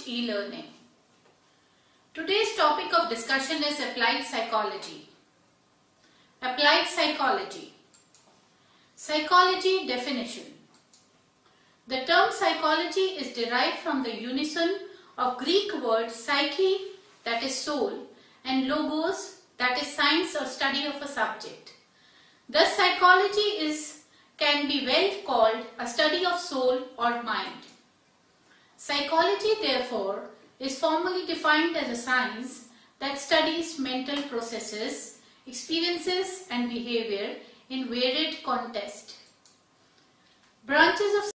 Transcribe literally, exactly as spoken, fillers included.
e-learning. Today's topic of discussion is applied psychology. Applied psychology. Psychology definition. The term psychology is derived from the unison of Greek words psyche, that is soul, and logos, that is science or study of a subject. Thus, psychology is can be well called a study of soul or mind. Psychology, therefore, is formally defined as a science that studies mental processes, experiences and behavior in varied contexts. Branches of